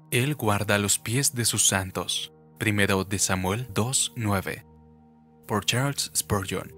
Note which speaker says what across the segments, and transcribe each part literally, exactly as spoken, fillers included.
Speaker 1: Él guarda los pies de sus santos. Primero de Samuel dos nueve. Por Charles Spurgeon.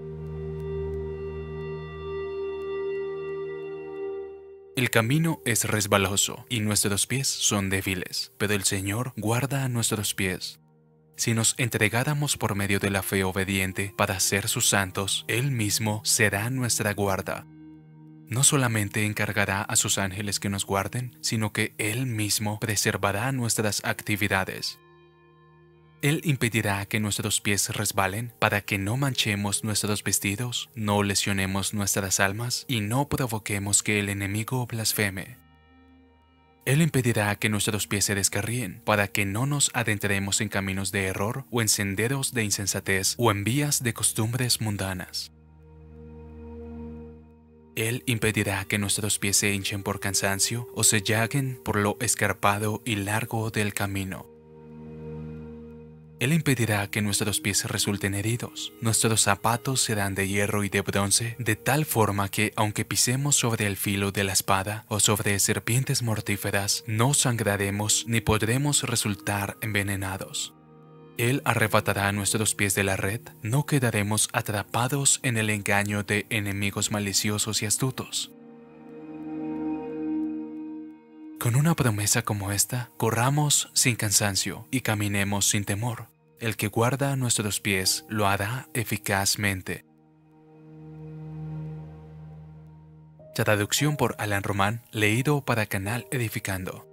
Speaker 1: El camino es resbaloso y nuestros pies son débiles, pero el Señor guarda nuestros pies. Si nos entregáramos por medio de la fe obediente para ser sus santos, Él mismo será nuestra guarda. No solamente encargará a sus ángeles que nos guarden, sino que Él mismo preservará nuestras actividades. Él impedirá que nuestros pies resbalen para que no manchemos nuestros vestidos, no lesionemos nuestras almas y no provoquemos que el enemigo blasfeme. Él impedirá que nuestros pies se descarríen para que no nos adentremos en caminos de error o en senderos de insensatez o en vías de costumbres mundanas. Él impedirá que nuestros pies se hinchen por cansancio o se llaguen por lo escarpado y largo del camino. Él impedirá que nuestros pies resulten heridos. Nuestros zapatos serán de hierro y de bronce, de tal forma que, aunque pisemos sobre el filo de la espada o sobre serpientes mortíferas, no sangraremos ni podremos resultar envenenados. Él arrebatará nuestros pies de la red, no quedaremos atrapados en el engaño de enemigos maliciosos y astutos. Con una promesa como esta, corramos sin cansancio y caminemos sin temor. El que guarda nuestros pies lo hará eficazmente. Traducción por Alan Román, leído para Canal Edificando.